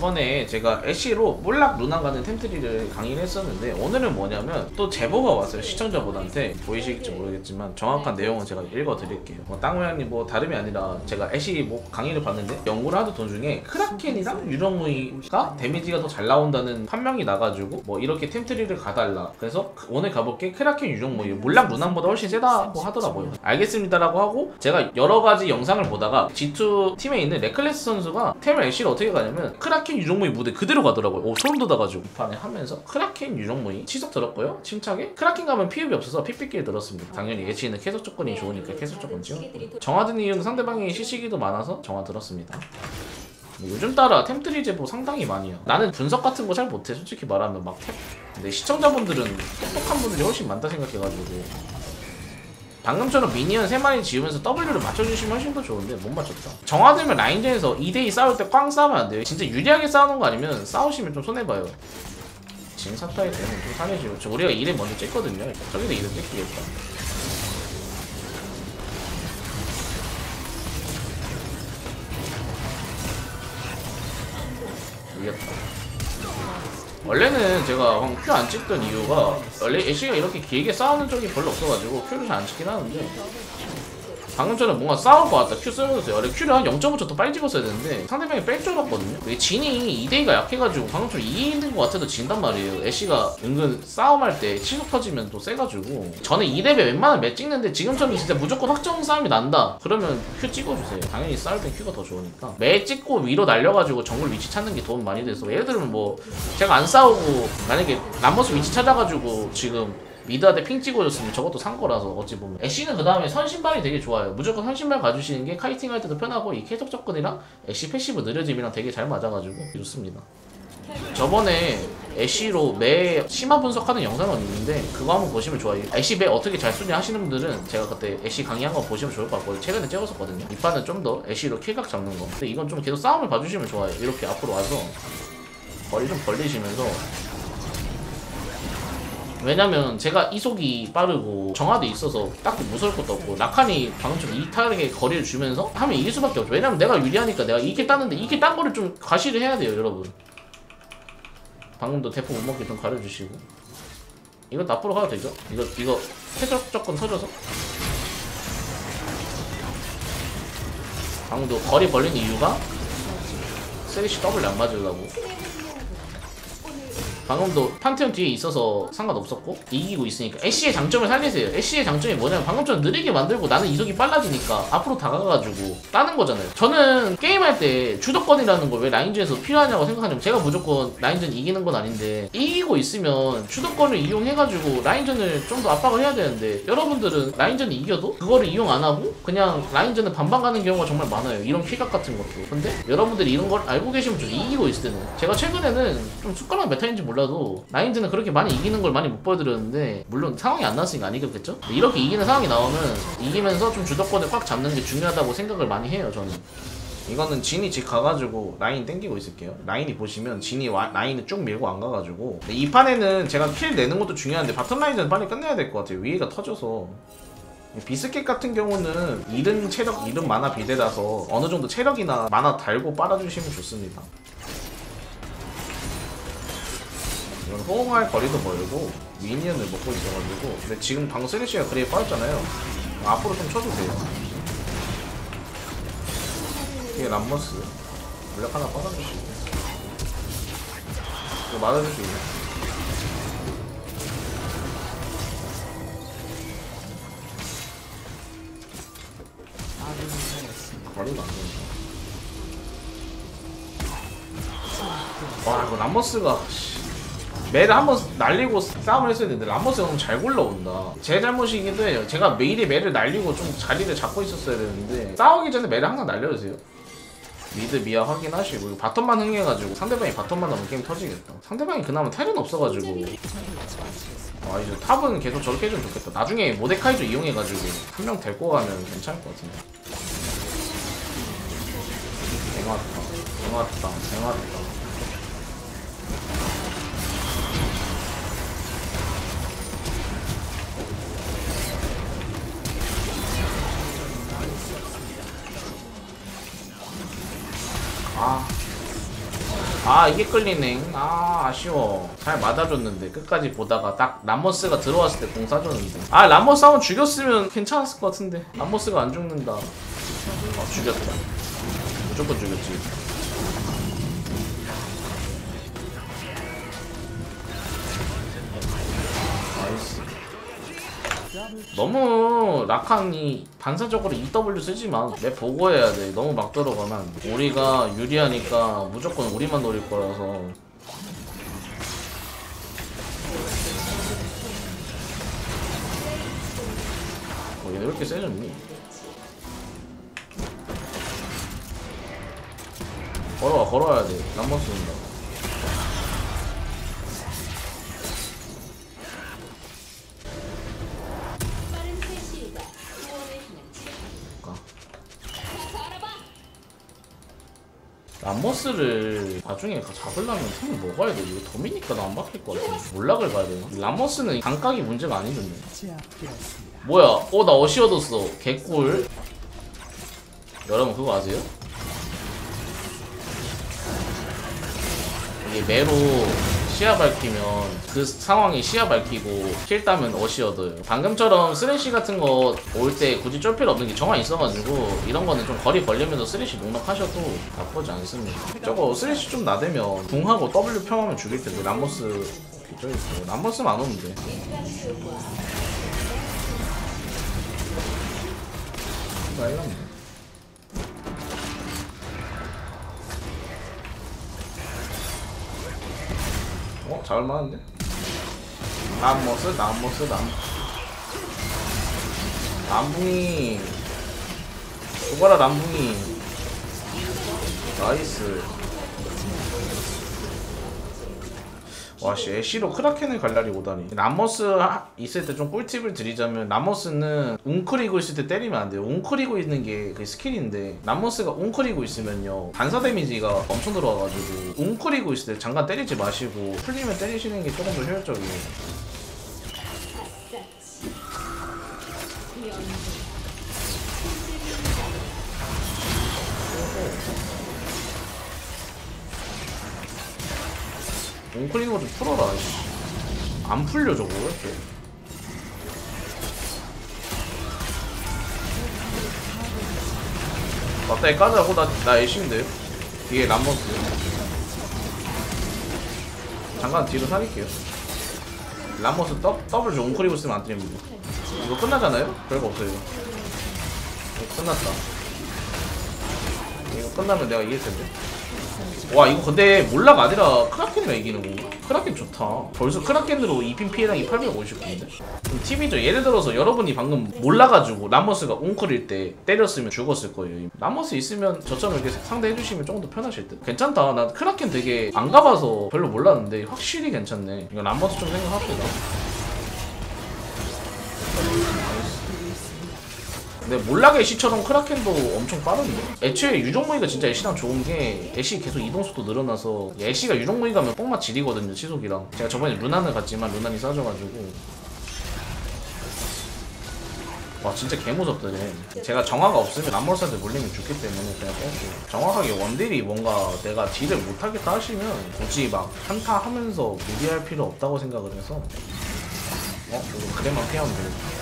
저번에 제가 애쉬로 몰락 루나 가는 템트리를 강의를 했었는데 오늘은 뭐냐면 또 제보가 왔어요. 시청자분한테 보이실지 모르겠지만 정확한 내용은 제가 읽어드릴게요. 땅우양님 뭐 다름이 아니라 제가 애쉬 뭐 강의를 봤는데 연구를 하던 도중에 크라켄이랑 유령무이가 데미지가 더 잘 나온다는 판명이 나가지고 뭐 이렇게 템트리를 가달라. 그래서 오늘 가볼게. 크라켄 유령무이 몰락 루나보다 훨씬 세다고 하더라고요. 알겠습니다라고 하고 제가 여러가지 영상을 보다가 G2 팀에 있는 레클레스 선수가 템을 애쉬를 어떻게 가냐면 크라켄 유령무이 무대 그대로 가더라고요. 오, 소름 돋아가지고 이 판에 하면서 크라켄 유령무이 치석 들었고요. 침착에 크라켄 가면 피읍이 없어서 픽픽길 들었습니다. 당연히 예치는 계속 조건이 좋으니까 계속 조건 찍었고 정화든 이유는 상대방이 시시기도 많아서 정화 들었습니다. 요즘 따라 템트리 제보 상당히 많이 해요. 나는 분석 같은 거 잘 못해 솔직히 말하면 막 템. 근데 시청자분들은 똑똑한 분들이 훨씬 많다 생각해가지고 방금처럼 미니언 3마리 지우면서 W를 맞춰주시면 훨씬 더 좋은데 못 맞췄다. 정화되면 라인전에서 2대2 싸울 때 꽝 싸우면 안 돼요. 진짜 유리하게 싸우는 거 아니면 싸우시면 좀 손해봐요. 지금 사타일 때는 좀 사내시고 우리가 2대 먼저 찍거든요. 저기도 2대 찍기겠다. 이겼다. 원래는 제가 큐 안 찍던 이유가 원래 애쉬가 이렇게 길게 싸우는 적이 별로 없어가지고 큐를 잘 안 찍긴 하는데 방금처럼 뭔가 싸울 것 같다. 큐 쓰면서 원래 큐를 한 0.5초 더 빨리 찍었어야 되는데 상대방이 뺄 줄 알았거든요. 이게 진이 2대2가 약해가지고 방금처럼 2인 있는 것 같아도 진단 말이에요. 애쉬가 은근 싸움할 때 치속 터지면 또 세가지고 저는 2대 배 웬만하면 매 찍는데 지금처럼 진짜 무조건 확정 싸움이 난다 그러면 큐 찍어주세요. 당연히 싸울 땐 큐가 더 좋으니까 매 찍고 위로 날려가지고 정글 위치 찾는 게 도움 많이 돼서 예를 들면 뭐 제가 안 싸우고 만약에 람버스 위치 찾아가지고 지금 미드한테 핑 찍어줬으면 저것도 산 거라서 어찌 보면 애쉬는 그 다음에 선신발이 되게 좋아요. 무조건 선신발 가주시는 게 카이팅 할 때도 편하고 이 계속 접근이랑 애쉬 패시브 느려짐이랑 되게 잘 맞아가지고 좋습니다. 저번에 애쉬로 매 심화 분석하는 영상은 있는데 그거 한번 보시면 좋아요. 애쉬 매 어떻게 잘 쓰냐 하시는 분들은 제가 그때 애쉬 강의한 거 보시면 좋을 것 같거든요. 최근에 찍었었거든요. 이 판은 좀 더 애쉬로 킬각 잡는 거. 근데 이건 좀 계속 싸움을 봐주시면 좋아요. 이렇게 앞으로 와서 거리 좀 벌리시면서 왜냐면 제가 이속이 빠르고 정화도 있어서 딱히 무서울 것도 없고 라칸이 방금처럼 이탈하게 거리를 주면서 하면 이길 수밖에 없죠. 왜냐면 내가 유리하니까 내가 이길 따는데 이길 딴 거를 좀 과시를 해야 돼요 여러분. 방금도 대포 못 먹게 좀 가려주시고 이거 앞으로 가도 되죠? 이거 해적 조건 터져서 방금도 거리 벌린 이유가 세리시 W 안 맞으려고 방금도 판테온 뒤에 있어서 상관없었고 이기고 있으니까 애쉬의 장점을 살리세요. 애쉬의 장점이 뭐냐면 방금처럼 느리게 만들고 나는 이속이 빨라지니까 앞으로 다가가가지고 따는 거잖아요. 저는 게임할 때 주도권이라는 걸 왜 라인전에서 필요하냐고 생각하냐면 제가 무조건 라인전 이기는 건 아닌데 이기고 있으면 주도권을 이용해가지고 라인전을 좀 더 압박을 해야 되는데 여러분들은 라인전을 이겨도 그거를 이용 안 하고 그냥 라인전을 반반 가는 경우가 정말 많아요. 이런 킬각 같은 것도. 근데 여러분들이 이런 걸 알고 계시면 좀 이기고 있을 때는 제가 최근에는 좀 숟가락 메타인지 몰라도 라인전은 그렇게 많이 이기는 걸 많이 못 보여드렸는데 물론 상황이 안 나왔으니까 안 이겼겠죠? 이렇게 이기는 상황이 나오면 이기면서 좀 주도권을 꽉 잡는 게 중요하다고 생각을 많이 해요 저는. 이거는 진이 집 가가지고 라인 땡기고 있을게요. 라인이 보시면 진이 라인을 쭉 밀고 안 가가지고 이 판에는 제가 킬 내는 것도 중요한데 바텀 라인전 빨리 끝내야 될 것 같아요. 위에가 터져서 비스킷 같은 경우는 이른 체력, 이른 마나 비대라서 어느 정도 체력이나 마나 달고 빨아주시면 좋습니다. 이건 호응할 거리도 멀고 미니언을 먹고 있어가지고 근데 지금 방금 세리시가 그레이 빠졌잖아요. 앞으로 좀 쳐주세요. 이게 람머스 물약 하나 빠져주시고 이거 맞아주시고 거리가 안 되니까 와 이거 람머스가 매를 한번 날리고 싸움을 했어야 되는데 람머스가 너무 잘 굴러온다. 제 잘못이기도 해요. 제가 매일이 매를 날리고 좀 자리를 잡고 있었어야 되는데 싸우기 전에 매를 항상 날려주세요. 미드 미아 확인하시고 이거 바텀만 흥해가지고 상대방이 바텀만 하면 게임 터지겠다. 상대방이 그나마 텔은 없어가지고 아 이제 탑은 계속 저렇게 해주면 좋겠다. 나중에 모데카이저 이용해가지고 한 명 데리고 가면 괜찮을 것 같은데. 뱅왔다 아 아 이게 끌리네. 아 아쉬워. 잘 맞아줬는데 끝까지 보다가 딱 람머스가 들어왔을 때 공 쏴줬는데. 아 람머스 한번 죽였으면 괜찮았을 것 같은데. 람머스가 안 죽는다. 죽였다. 무조건 죽였지. 나이스. 너무 라칸이 반사적으로 EW 쓰지만 맵 보고 해야 돼. 너무 막 들어가면 안 돼. 우리가 유리하니까 무조건 우리만 노릴 거라서. 얘 왜 이렇게 세졌니? 걸어와야 돼. 람머스 온다. 람머스를 나중에 잡으려면 템을 먹어야 돼. 이거 도미니까 나 안 박힐 것 같아. 몰락을 가야 되나? 람머스는 감각이 문제가 아니던데. 뭐야? 나 어시 얻었어. 개꿀. 여러분 그거 아세요? 이게 매로 시야 밝히면 그 상황에 시야 밝히고 킬 따면 어시 얻어요. 방금처럼 쓰레쉬 같은 거 올 때 굳이 쫄 필요 없는 게 정화 있어가지고 이런 거는 좀 거리 벌리면서 쓰레쉬 농락하셔도 나쁘지 않습니다. 저거 쓰레쉬 좀 나대면 궁하고 W 평하면 죽일 텐데 람머스 저있어. 람머스만 안 오면 돼. 나 이러면 잘만한데? 람머스 람붕이 죽어라 람붕이. 나이스. 와씨 애쉬로 크라켄을 갈라리 오다니. 람머스 있을 때 좀 꿀팁을 드리자면 람머스는 웅크리고 있을 때 때리면 안 돼요. 웅크리고 있는 게 그 스킬인데 람머스가 웅크리고 있으면요 반사 데미지가 엄청 들어와가지고 웅크리고 있을 때 잠깐 때리지 마시고 풀리면 때리시는 게 조금 더 효율적이에요. 웅크리는 거 좀 풀어라. 안 풀려 저거 이렇게. 맞다 얘 까자고. 나 애쉬인데 뒤에 람머스. 잠깐 뒤로 살릴게요. 람머스 더블 웅크리고 있으면 안 됩니다. 이거 끝나잖아요? 별거 없어요. 이거 끝났다. 이거 끝나면 내가 이길 텐데. 와 이거 근데 몰락 아니라 크라켄이라 이기는 건가? 크라켄 좋다. 벌써 크라켄으로 2핀 피해량이 859인데? 팁이죠. 예를 들어서 여러분이 방금 몰라가지고 람머스가 웅크릴 때 때렸으면 죽었을 거예요. 람머스 있으면 저점을 이렇게 상대해주시면 조금 더 편하실 듯. 괜찮다. 난 크라켄 되게 안 가봐서 별로 몰랐는데 확실히 괜찮네. 이거 람머스 좀 생각합시다. 근데 몰락 애쉬처럼 크라켄도 엄청 빠른데? 애초에 유정무이가 진짜 애쉬랑 좋은 게 애쉬 계속 이동속도 늘어나서 애쉬가 유정무이 가면 뽕맛 지리거든요. 치속이랑. 제가 저번에 루난을 갔지만 루난이 싸져가지고 와 진짜 개무섭다 쟤. 제가 정화가 없으면 람머스한테 물리면 죽기 때문에 그냥 뺐고 정확하게 원딜이 뭔가 내가 딜을 못하겠다 하시면 굳이 막 한타 하면서 무리할 필요 없다고 생각을 해서 이거 그래만 피하면 되겠다.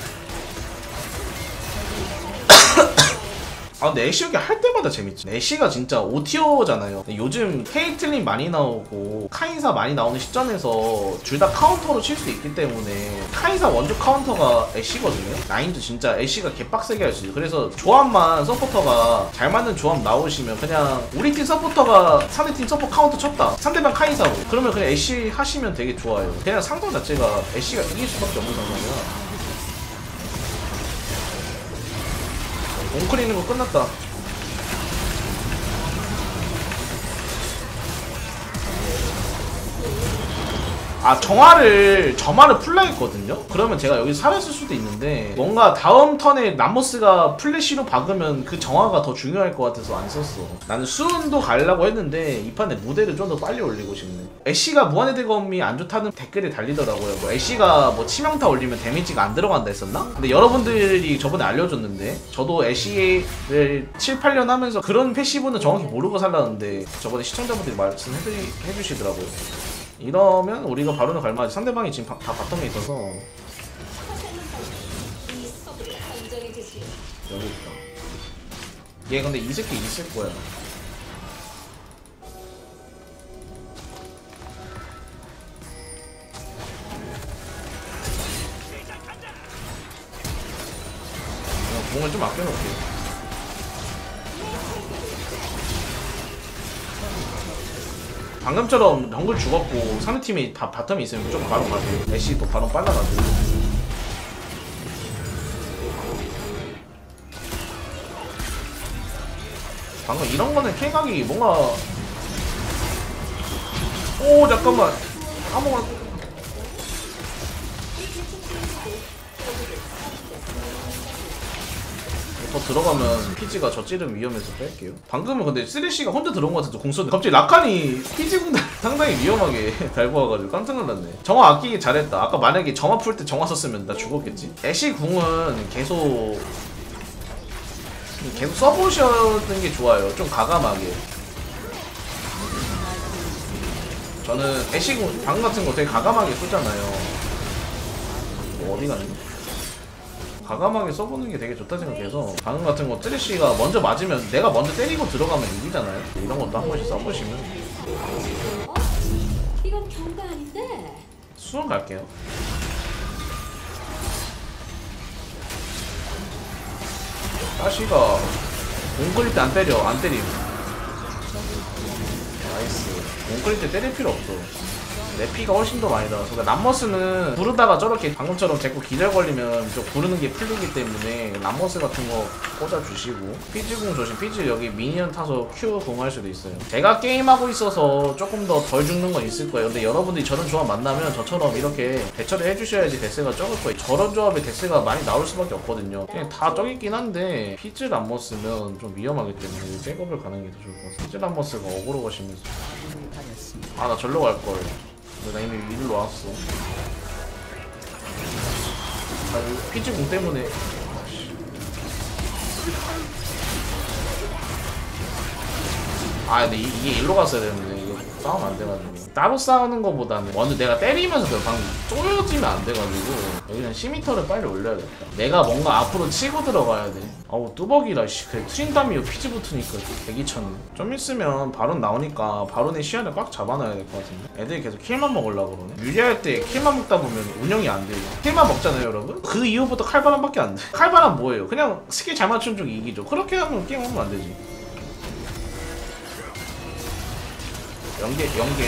아 근데 애쉬 여기 할 때마다 재밌지. 애쉬가 진짜 5티어잖아요. 요즘 케이틀린 많이 나오고 카이사 많이 나오는 시점에서 둘 다 카운터로 칠 수 있기 때문에 카이사 원조 카운터가 애쉬거든요. 라인도 진짜 애쉬가 개빡세게 할 수 있어요. 그래서 조합만 서포터가 잘 맞는 조합 나오시면 그냥 우리 팀 서포터가 상대팀 서포 카운터 쳤다 상대방 카이사로 그러면 그냥 애쉬 하시면 되게 좋아요. 그냥 상성 자체가 애쉬가 이길 수밖에 없는 상황이야. 웅크리는 거 끝났다. 점화를 풀라 했거든요? 그러면 제가 여기 살았을 수도 있는데 뭔가 다음 턴에 람머스가 플래시로 박으면 그 정화가 더 중요할 것 같아서 안 썼어. 나는 수은도 가려고 했는데 이 판에 무대를 좀 더 빨리 올리고 싶네. 애쉬가 무한의 대검이 안 좋다는 댓글이 달리더라고요. 뭐 애쉬가 뭐 치명타 올리면 데미지가 안 들어간다 했었나? 근데 여러분들이 저번에 알려줬는데 저도 애쉬를 7, 8년 하면서 그런 패시브는 정확히 모르고 살았는데 저번에 시청자분들이 말씀해주시더라고요. 이러면 우리가 바로는 갈만하지. 상대방이 지금 다 바텀에 있어서. 여기 있다. 얘 근데 이 새끼 있을 거야. 공을 좀 아껴놓을게. 방금처럼 정글 죽었고 상대팀이 다 바텀에 있으면 무조건 바로 가세요. 애쉬도 바로 빨라가지고. 방금 이런 거는 킬각이 뭔가. 오 잠깐만 아무거나. 더 들어가면 피지가 저 찌름 위험해서 뺄게요. 방금은 근데 쓰레쉬가 혼자 들어온 것 같아서 공 쏘는데 갑자기 라칸이 피지 공단 상당히 위험하게 달고 와가지고 깜짝 놀랐네. 정화 아끼기 잘했다. 아까 만약에 정화 풀 때 정화 썼으면 나 죽었겠지. 애쉬 궁은 계속 써보시는 게 좋아요. 좀 과감하게. 저는 애쉬 궁 방 같은 거 되게 과감하게 쏘잖아요. 뭐 어디 갔니? 과감하게 써보는 게 되게 좋다 생각해서 방금 같은 거 쓰레쉬가 먼저 맞으면 내가 먼저 때리고 들어가면 이기잖아요. 이런 것도 한 번씩 써보시면. 이건 경가 아닌데. 수원 갈게요. 따시가 공 끌릴 때 안 때려. 안 때림. 나이스. 공 끌릴 때 때릴 필요 없어. 내 피가 훨씬 더 많이 나와서. 그러니까 람머스는 부르다가 저렇게 방금처럼 자꾸 기절 걸리면 좀 부르는 게 풀리기 때문에 람머스 같은 거 꽂아주시고. 피지궁 조심. 피지 여기 미니언 타서 Q 공할 수도 있어요. 제가 게임하고 있어서 조금 더 덜 죽는 건 있을 거예요. 근데 여러분들이 저런 조합 만나면 저처럼 이렇게 대처를 해주셔야지 데스가 적을 거예요. 저런 조합에 데스가 많이 나올 수밖에 없거든요. 그냥 다 적있긴 한데 피즈 람머스면 좀 위험하기 때문에 백업을 가는 게 더 좋을 것 같아요. 피즈 람머스가 어그로 가시면서 아 나 절로 갈걸. 나 이미 위로 왔어. 아, 피지 공 때문에. 아, 근데 이게 일로 갔어야 되는데 이거 싸우면 안 돼가지고. 따로 싸우는 거보다는 먼저 내가 때리면서 그 방금 쪼여지면 안 돼가지고 여기는 10m를 빨리 올려야겠다. 내가 뭔가 앞으로 치고 들어가야 돼. 어우 뚜벅이라 씨. 그래 트린다미오 피지 붙으니까 대기쳤네. 좀 있으면 바론 나오니까 바론의 시야를 꽉 잡아놔야 될 것 같은데. 애들이 계속 킬만 먹으려고 그러네. 유리할 때 킬만 먹다 보면 운영이 안 돼요. 킬만 먹잖아요 여러분. 그 이후부터 칼바람밖에 안 돼. 칼바람 뭐예요? 그냥 스킬 잘 맞추는 쪽이 이기죠. 그렇게 하면 게임 하면 안 되지. 연계.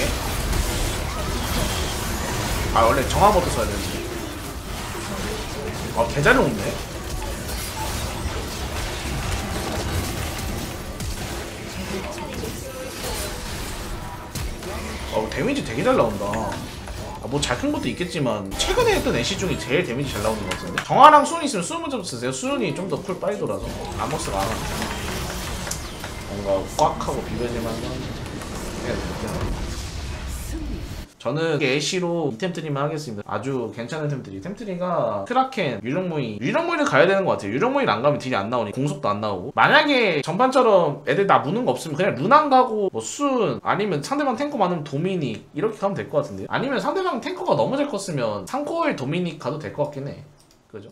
아 원래 정화부터 써야 되는데. 아 개잘 먹네. 데미지 되게 잘 나온다. 뭐 잘 큰 것도 있겠지만 최근에 했던 애쉬 중에 제일 데미지 잘 나오는 것 같은데. 정화랑 수은이 있으면 수은 좀 쓰세요. 수은이 좀 더 쿨 빨리 돌아서. 아머스가 안 하네. 뭔가 꽉 하고 비벼질만 하는데. 저는 애쉬로 이 템트리만 하겠습니다. 아주 괜찮은 템트리. 템트리가 크라켄, 유령무이를 가야 되는 것 같아요. 유령무이를 안 가면 딜이 안 나오니 공속도 안 나오고. 만약에 전판처럼 애들 다 무는 거 없으면 그냥 루난 가고 뭐 순 아니면 상대방 탱커 많으면 도미닉 이렇게 가면 될 것 같은데. 아니면 상대방 탱커가 너무 잘 컸으면 3코어의 도미닉 가도 될 것 같긴 해. 그죠?